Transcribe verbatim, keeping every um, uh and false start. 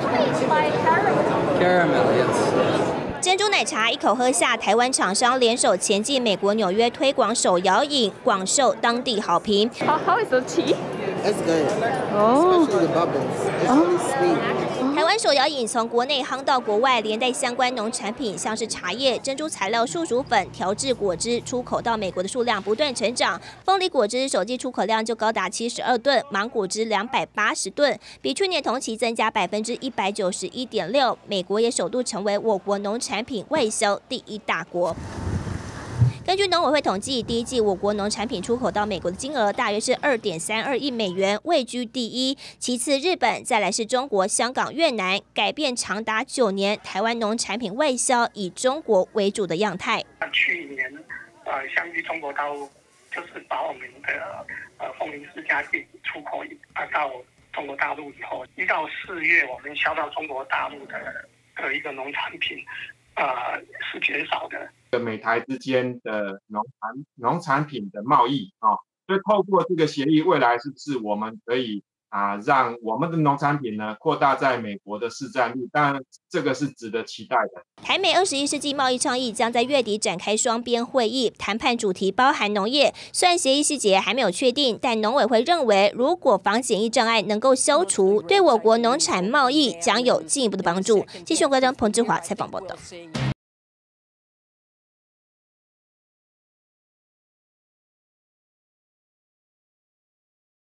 Caramel, yes. 珍珠奶茶一口喝下，台湾厂商联手前进美国纽约推广手摇饮，广受当地好评。 How how is the tea? It's good. Oh. Especially the bubbles. It's really sweet. 台湾手摇饮从国内夯到国外，连带相关农产品，像是茶叶、珍珠材料、树薯粉、调制果汁，出口到美国的数量不断成长。凤梨果汁首季出口量就高达七十二吨，芒果汁两百八十吨，比去年同期增加百分之一百九十一点六。美国也首度成为我国农产品外销第一大国。根据农委会统计，第一季我国农产品出口到美国的金额大约是二点三二亿美元，位居第一。其次日本，再来是中国、香港、越南，改变长达九年台湾农产品外销以中国为主的样态。 去年，呃，相继中国大陆就是把我们的呃凤梨世家进出口啊到中国大陆以后，一到四月我们销到中国大陆的的一个农产品，呃是减少的。 美台之间的农产农产品的贸易啊，所以透过这个协议，未来是不是我们可以啊让我们的农产品呢扩大在美国的市占率？当然，这个是值得期待的。 台美二十一世纪贸易倡议将在月底展开双边会议，谈判主题包含农业。虽然协议细节还没有确定，但农委会认为，如果防检疫障碍能够消除，对我国农产贸易将有进一步的帮助。继续关注彭志华采访报道。